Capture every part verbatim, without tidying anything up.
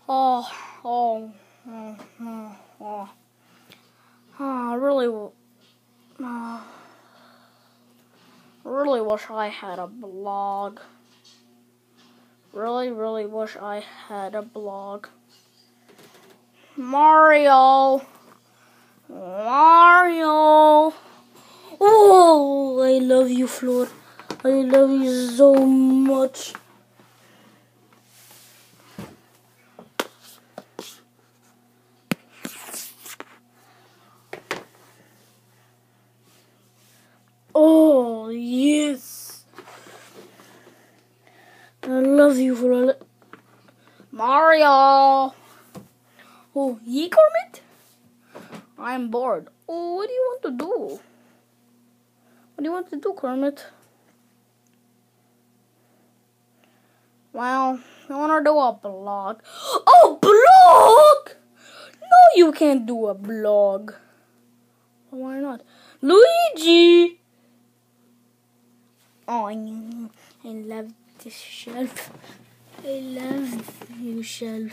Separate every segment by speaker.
Speaker 1: Oh, oh, oh, oh, oh. Oh, I really, uh, really wish I had a blog. Really, really wish I had a blog. Mario, Mario. Oh, I love you, Floor. I love you so much. Oh, yes. I love you for a li- Mario. Oh, ye Kermit? I'm bored. Oh, what do you want to do? What do you want to do, Kermit? Well, I want to do a blog. Oh, blog? No, you can't do a blog. Why not? Luigi! Oh, I love this shelf. I love you, shelf.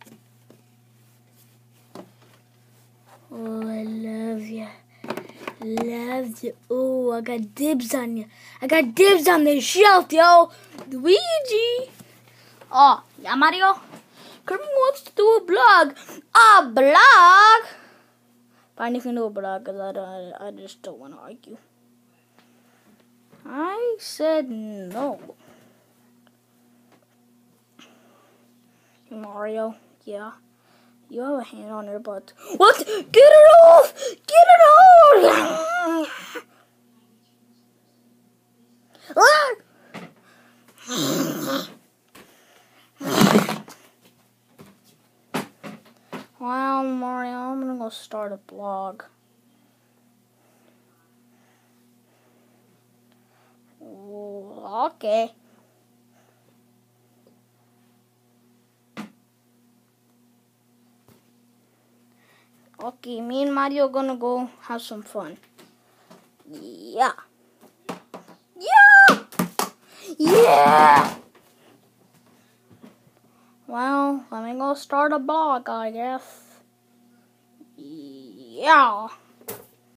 Speaker 1: Oh, I love you. Love you. Oh, I got dibs on you. I got dibs on the shelf, yo. Luigi. Oh, yeah, Mario? Kermit wants to do a blog. A blog? Fine, you can do a blog, because I, don't, I just don't want to argue. I said no. Mario, yeah. You have a hand on your butt. What? Get it off! Get it off! Well, Mario, I'm gonna go start a blog. Oh, okay. Okay, me and Mario are gonna go have some fun. Yeah. Yeah! Yeah! Well, let me go start a blog, I guess. Yeah.